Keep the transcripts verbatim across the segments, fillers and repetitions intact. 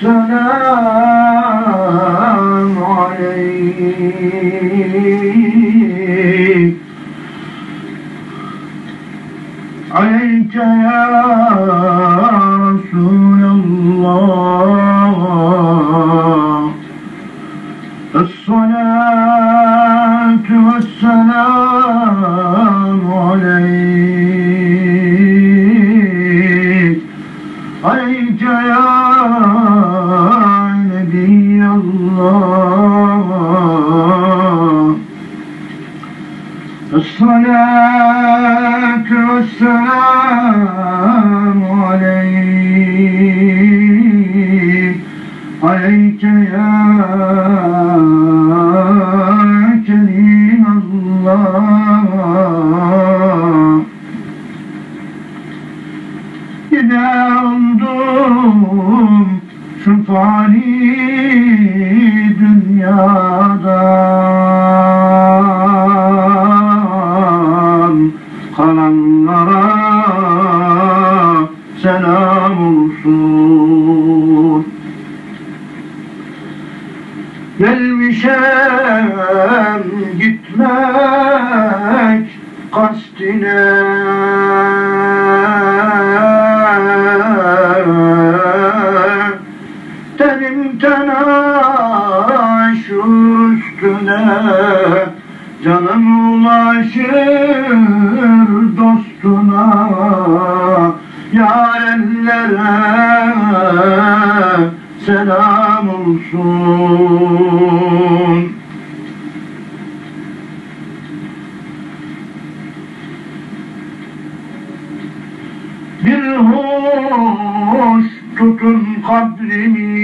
السلام عليك عليك يا رسول الله الصلاة والسلام عليك عليك يا نبي الله الصلاة والسلام عليك عليك يا كريم الله إذا أنظم şu fani dünyadan kalanlara selam olsun. Gelmişem gitmek kastine, terim tenaşur üstüne, canım ulaşır dostuna, yarellere selam olsun. Bir hoş tutun kabrimi,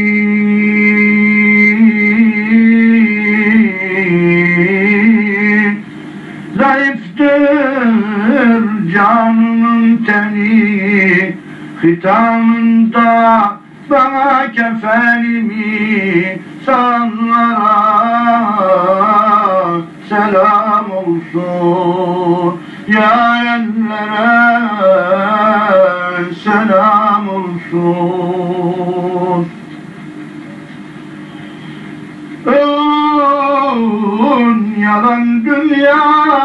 zayıftır canımın teni, hitamında bana kefenimi, sanlara selam olsun. Yarellere selam olsun. Ön yalan dünya,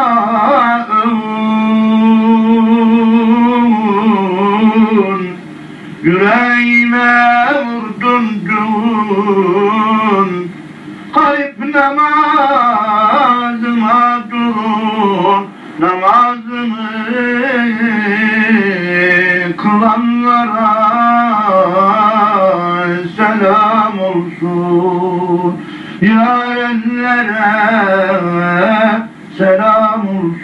ön yüreğime vurdun dün, kalp namazıma durun, namazımı kılanlara selam olsun. Yarellere selam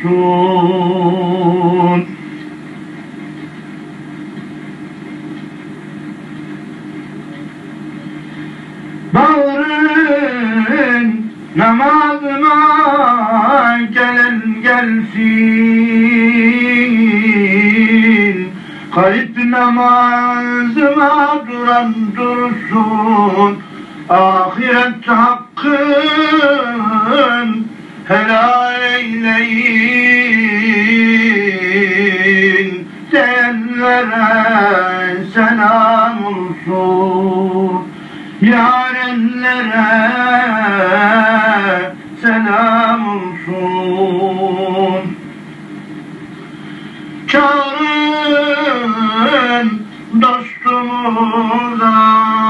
olsun. Bağırın namazına gelen gelsin, kalp namazına duran dursun, ahiret hakkın helal eyleyin, diyenlere selam olsun. Yarellere selam olsun. Çağırın dostumuza,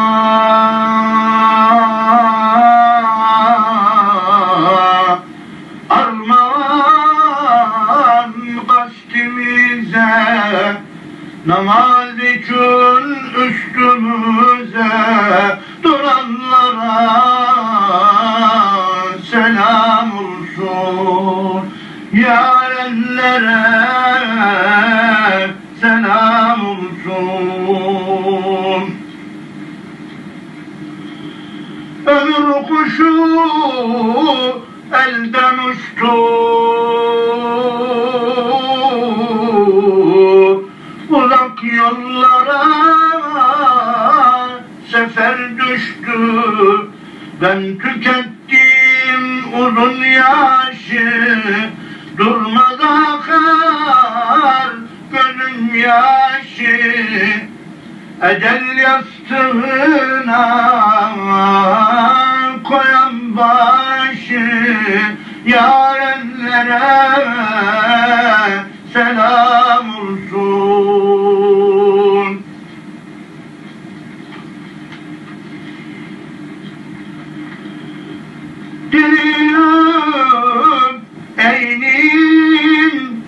armağan kastimize, namaz için üstümüze duranlara selam olsun. Yarellere selam olsun. Ömür kuşu elden uçtu, uzak yollara sefer düştü. Ben tükettim uzun yaşı, durmaz akar gözüm yaşı. Ecel yastığına başına koyan başı yarenlere selam olsun. Dilim eynim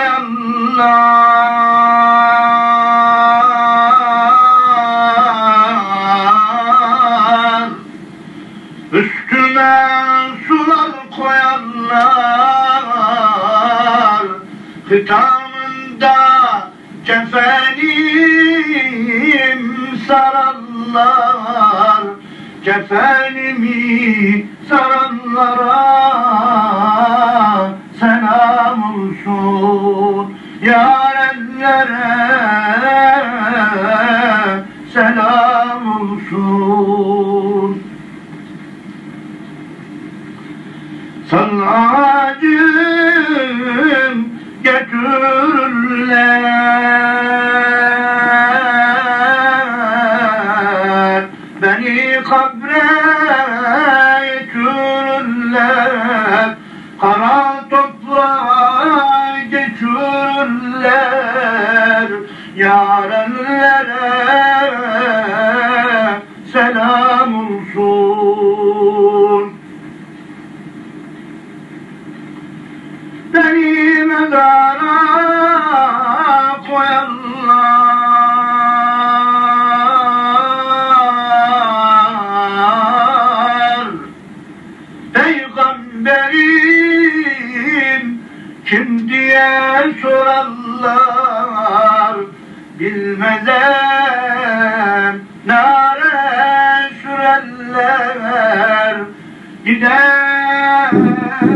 soyanlar, üstüme sular koyanlar, hitamında kefenim saranlar, kefenimi saranlara selam olsun. Yarenlere selam olsun. Salacım götürürler, beni kabre götürürler, kara toprağa geçürürler. Yarenlere selam olsun. Beni mezara koyanlar, Peygamberim kim diye sorarlar, bilmezem nare sürerler. Gider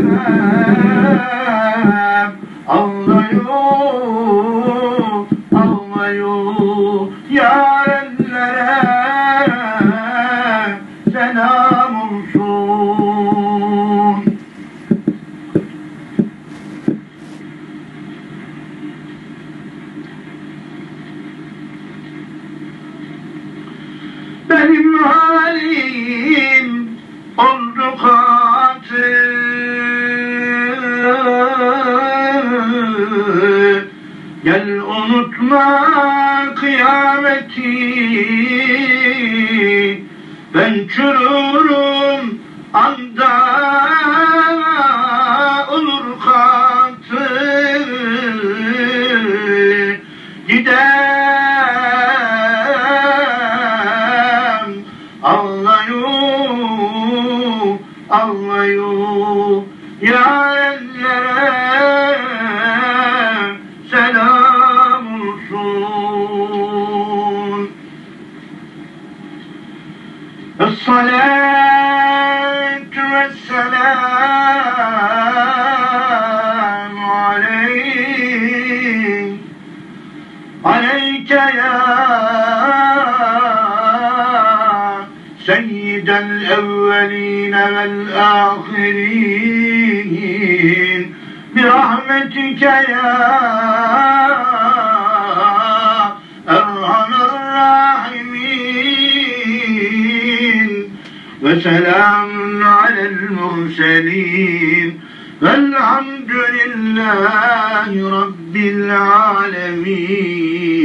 ağlayıyor, ağlayıyor. Yarenlere selam olsun. Benim halim oldu katı, gel unutma kıyameti. Ben çürürüm anda olur katı, gidem ağlayıyor, ağlayıyor. Yarenlere selam olsun. Es-salatu vesselamu aleyk, aleyke ya seyyidel evveline vel ahirin, birahmetike ya erhamer rahimin, ve selamun alel murselin, velhamdülillahi rabbil alemin.